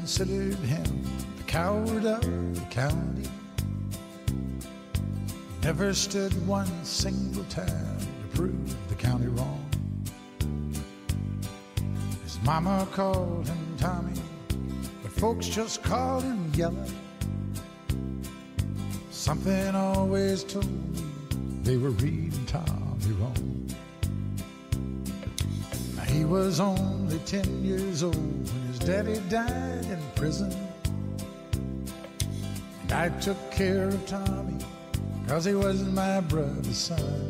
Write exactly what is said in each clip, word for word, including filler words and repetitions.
considered him the coward of the county. Never stood one single time to prove the county wrong. His mama called him Tommy, but folks just called him Yellow. Something always told me they were reading Tommy wrong. Now, he was only ten years old when his daddy died in prison. And I took care of Tommy, 'cause he was my brother's son.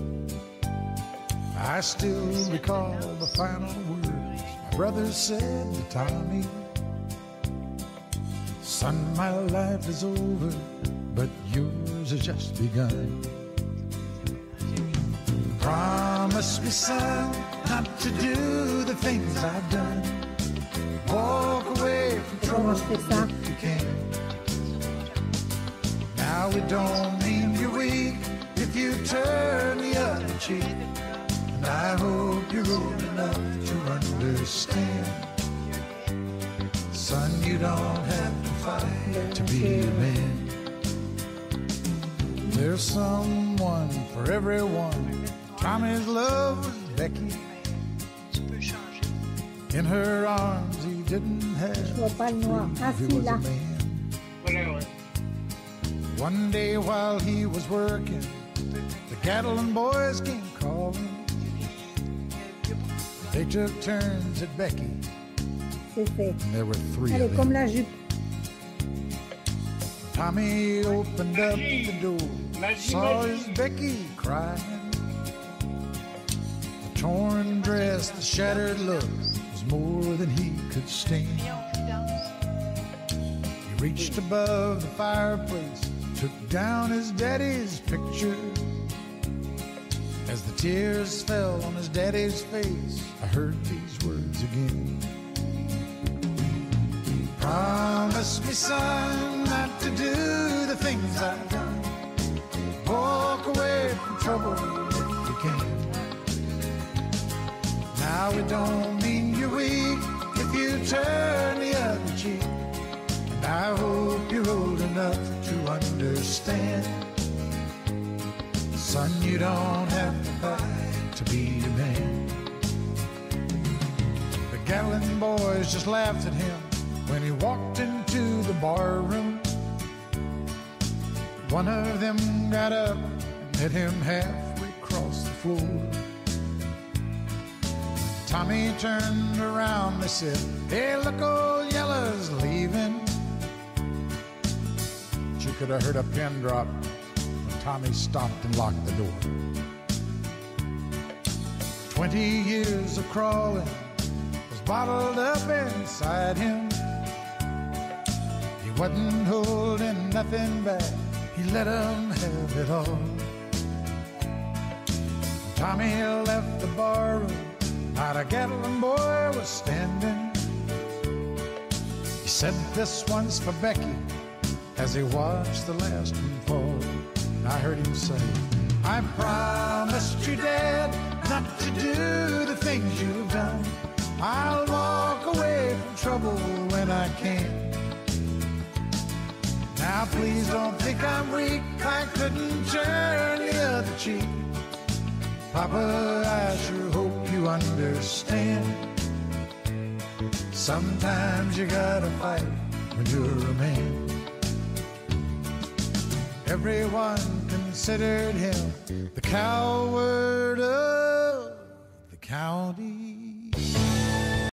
I still recall the final words my brother said to Tommy. Son, my life is over, but yours has just begun. Promise me, son, not to do the things I've done. Walk away from trouble if you can. Now it don't mean you're weak if you turn the other cheek. And I hope you're old enough to understand. Son, you don't have to fight to be a man. There's someone for everyone. Tommy's love was Becky. In her arms he didn't have to prove he was a man. One day while he was working, the Gatlin boys came calling. They took turns at Becky. And there were three Allez, of comme them. la jupe. Tommy opened up the door, saw his Becky crying. The torn dress, the shattered look was more than he could stand. He reached above the fireplace, took down his daddy's picture. As the tears fell on his daddy's face, I heard these words again. Promise me, son, not to do the things I've done. Walk away from trouble if you can. Now it don't mean you're weak if you turn the other cheek. And I hope you're old enough to understand. Son, you don't have to fight to be a man. The Gatlin boys just laughed at him when he walked into the bar room. One of them got up and met him halfway across the floor. Tommy turned around, they said, "Hey, look, old Yellow's leaving." But you could have heard a pin drop when Tommy stopped and locked the door. Twenty years of crawling was bottled up inside him. He wasn't holding nothing back, he let him have it all. When Tommy left the barroom, not a Gatlin boy was standing. He said, "This one's for Becky," as he watched the last one fall. And I heard him say, "I promised you, Dad, not to do the things you've done. I'll walk away from trouble when I can. Now please don't think I'm weak, I couldn't turn the other cheek. Papa, I sure hope you understand. Sometimes you gotta fight when you're a man." Everyone considered him the coward of